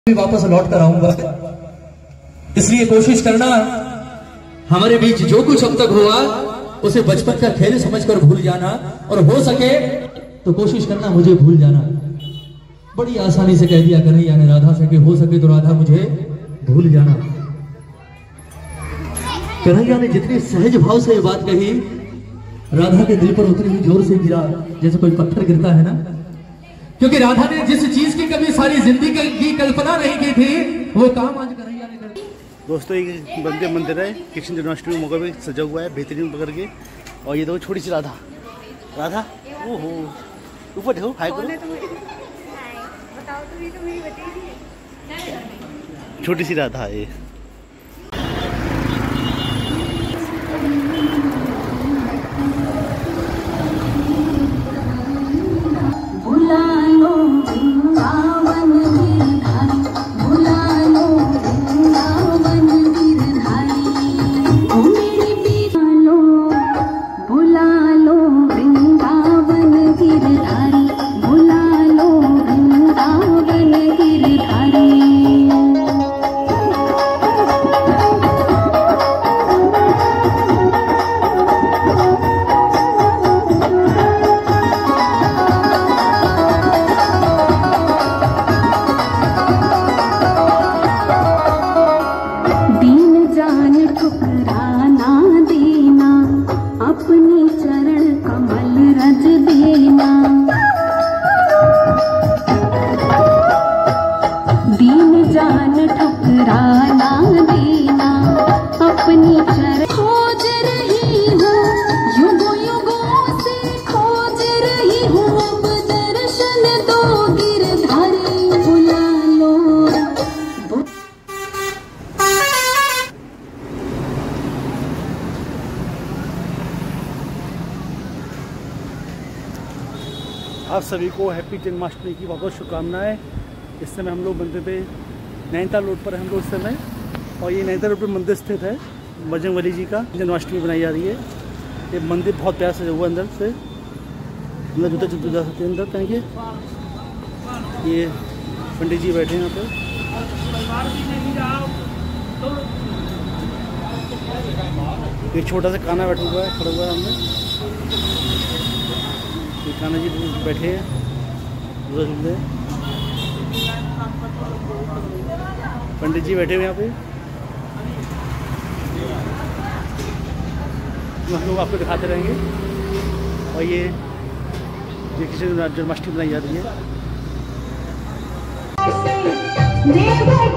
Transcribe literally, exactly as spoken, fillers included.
भी वापस लौट कर आऊंगा, इसलिए कोशिश करना हमारे बीच जो कुछ अब तक हुआ उसे बचपन का खेल समझकर भूल जाना, और हो सके तो कोशिश करना मुझे भूल जाना। बड़ी आसानी से कह दिया कन्हैया ने राधा से कि हो सके तो राधा मुझे भूल जाना। कन्हैया ने जितनी सहज भाव से ये बात कही, राधा के दिल पर उतनी ही जोर से गिरा जैसे कोई पत्थर गिरता है ना, क्योंकि राधा ने जिस चीज की कभी सारी जिंदगी की कल्पना नहीं की थी, वो काम आज कन्हैया ने कर। दोस्तों ये बंदे मंदिर है, कृष्ण जन्माष्टमी मौके पे सजा हुआ है बेहतरीन पकड़ के। और ये देखो छोटी सी राधा, राधा ओहो ऊपर देखो, हाय करो। छोटी सी राधा है ये। आप सभी को हैप्पी जन्माष्टमी की बहुत बहुत शुभकामनाएं। इस समय हम लोग मंदिर पे नैनीताल रोड पर हम लोग इस समय, और ये नैनीताल रोड पर मंदिर स्थित है बजरंगबली जी का। जन्माष्टमी बनाई जा रही है। ये मंदिर बहुत प्यार से हुआ, अंदर से अंदर जूता जूता जा सकते हैं अंदर पहन के। ये पंडित जी बैठे हैं यहाँ पे। एक छोटा सा काना बैठा हुआ है, खड़ा हुआ है हमने। ये कान्हा जी बैठे हैं, पंडित जी बैठे हुए यहाँ पे। हम लोग आपको दिखाते रहेंगे। और ये कृष्ण जन्माष्टमी बनाई जा रही है।